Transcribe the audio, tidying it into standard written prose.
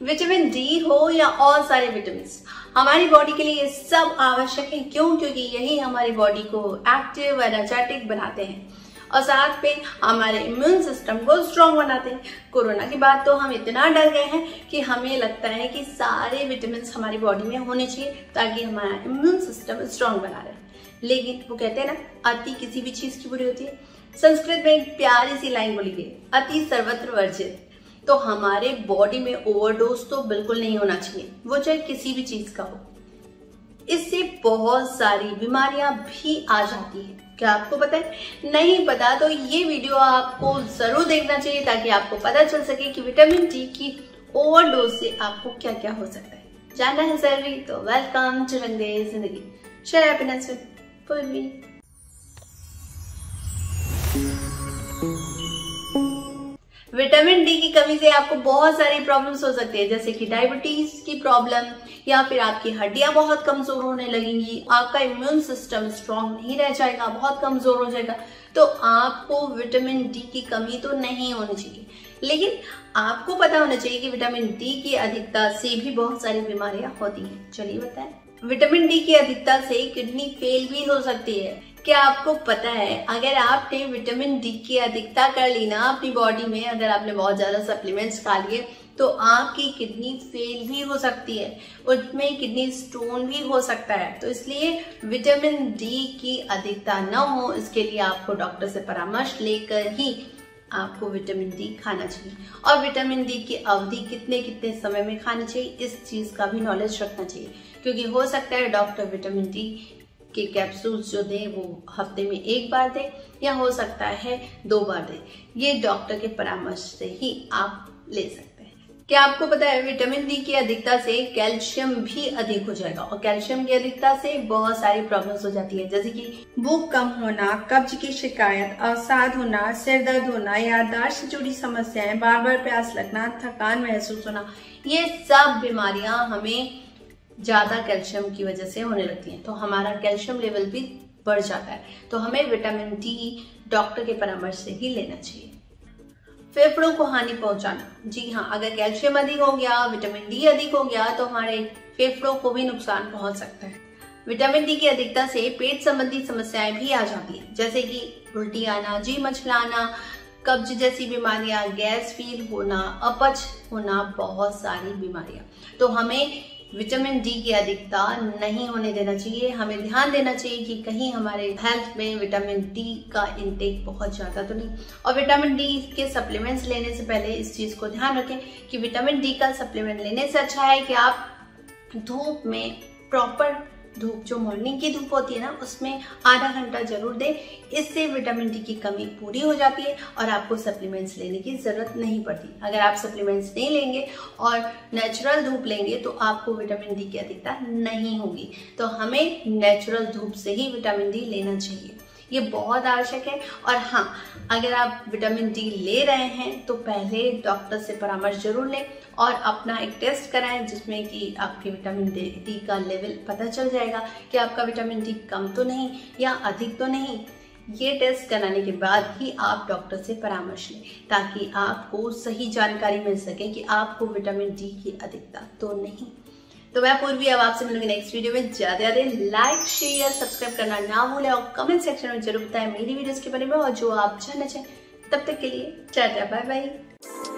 Vitamin D हो या और सारे विटामिन, हमारी बॉडी के लिए ये सब आवश्यक है। क्यों? क्योंकि यही हमारी बॉडी को एक्टिव, एनर्जेटिक बनाते हैं और साथ में हमारे इम्यून सिस्टम को स्ट्रांग बनाते हैं। कोरोना के बाद तो हम इतना डर गए हैं कि हमें लगता है कि सारे विटामिन हमारी बॉडी में होने चाहिए ताकि हमारा इम्यून सिस्टम स्ट्रांग बना रहे। लेकिन वो कहते हैं ना, अति किसी भी चीज की बुरी होती है। संस्कृत में एक प्यारी सी लाइन बोली गई, अति सर्वत्र वर्जित। तो हमारे बॉडी में ओवरडोज तो बिल्कुल नहीं होना चाहिए, वो चाहे किसी भी चीज का हो। इससे बहुत सारी बीमारियां भी आ जाती है। क्या आपको पता है? नहीं पता तो ये वीडियो आपको जरूर देखना चाहिए ताकि आपको पता चल सके कि विटामिन डी की ओवरडोज से आपको क्या क्या हो सकता है। जानना है जरूरी तो वेलकम टू रंग दे जिंदगी, share happiness with Purvi. Vitamin D की कमी से आपको बहुत सारी प्रॉब्लम्स हो सकती है, जैसे कि डायबिटीज की प्रॉब्लम, या फिर आपकी हड्डियां बहुत कमजोर होने लगेंगी, आपका इम्यून सिस्टम स्ट्रांग नहीं रह जाएगा, बहुत कमजोर हो जाएगा। तो आपको विटामिन डी की कमी तो नहीं होनी चाहिए, लेकिन आपको पता होना चाहिए कि विटामिन डी की अधिकता से भी बहुत सारी बीमारियां होती हैं। चलिए बताएं। विटामिन डी की अधिकता से किडनी फेल भी हो सकती है। क्या आपको पता है, अगर आपने विटामिन डी की अधिकता कर ली ना अपनी बॉडी में, अगर आपने बहुत ज्यादा सप्लीमेंट्स खा लिए तो आपकी किडनी फेल भी हो सकती है, उसमें किडनी स्टोन भी हो सकता है। तो इसलिए विटामिन डी की अधिकता न हो, इसके लिए आपको डॉक्टर से परामर्श लेकर ही आपको विटामिन डी खाना चाहिए। और विटामिन डी की अवधि कितने कितने समय में खानी चाहिए, इस चीज का भी नॉलेज रखना चाहिए, क्योंकि हो सकता है डॉक्टर विटामिन डी के कैप्सूल्स जो दे वो हफ्ते में 1 बार दे, या हो सकता है 2 बार दे। ये डॉक्टर के परामर्श से ही आप ले सकते हैं। क्या आपको पता है, विटामिन डी की अधिकता से कैल्शियम भी अधिक हो जाएगा, और कैल्शियम की अधिकता से बहुत सारी प्रॉब्लम्स हो जाती है, जैसे कि भूख कम होना, कब्ज की शिकायत, अवसाद होना, सिर दर्द होना, याददाश्त से जुड़ी समस्याएं, बार बार प्यास लगना, थकान महसूस होना। ये सब बीमारियां हमें ज्यादा कैल्शियम की वजह से होने लगती हैं। तो हमारा कैल्शियम लेवल भी बढ़ जाता है। तो हमें विटामिन डी डॉक्टर के परामर्श से ही लेना चाहिए। फेफड़ों को हानि पहुंचाना, जी हाँ, अगर कैल्शियम अधिक हो गया, विटामिन डी अधिक हो गया तो हमारे फेफड़ों को भी नुकसान पहुंच सकता है। विटामिन डी की अधिकता से पेट संबंधी समस्याएं भी आ जाती हैं, जैसे कि उल्टी आना, जी मचलाना, कब्ज जैसी बीमारियां, गैस फील होना, अपच होना, बहुत सारी बीमारियां। तो हमें विटामिन डी की अधिकता नहीं होने देना चाहिए। हमें ध्यान देना चाहिए कि कहीं हमारे हेल्थ में विटामिन डी का इंटेक बहुत ज्यादा तो नहीं। और विटामिन डी के सप्लीमेंट्स लेने से पहले इस चीज को ध्यान रखें कि विटामिन डी का सप्लीमेंट लेने से अच्छा है कि आप धूप में, प्रॉपर धूप जो मॉर्निंग की धूप होती है ना, उसमें आधा घंटा जरूर दें। इससे विटामिन डी की कमी पूरी हो जाती है और आपको सप्लीमेंट्स लेने की जरूरत नहीं पड़ती। अगर आप सप्लीमेंट्स नहीं लेंगे और नेचुरल धूप लेंगे तो आपको विटामिन डी की अधिकता नहीं होगी। तो हमें नेचुरल धूप से ही विटामिन डी लेना चाहिए, ये बहुत आवश्यक है। और हाँ, अगर आप विटामिन डी ले रहे हैं तो पहले डॉक्टर से परामर्श जरूर लें और अपना एक टेस्ट कराएं, जिसमें कि आपके विटामिन डी का लेवल पता चल जाएगा कि आपका विटामिन डी कम तो नहीं या अधिक तो नहीं। ये टेस्ट कराने के बाद ही आप डॉक्टर से परामर्श लें, ताकि आपको सही जानकारी मिल सके कि आपको विटामिन डी की अधिकता तो नहीं। तो मैं पूर्वी अब आपसे मिलूंगी नेक्स्ट वीडियो में। ज्यादा लाइक, शेयर, सब्सक्राइब करना ना भूलें और कमेंट सेक्शन में जरूर बताएं मेरी वीडियोस के बारे में और जो आप जानना चाहें। तब तक के लिए टाटा, बाय बाय।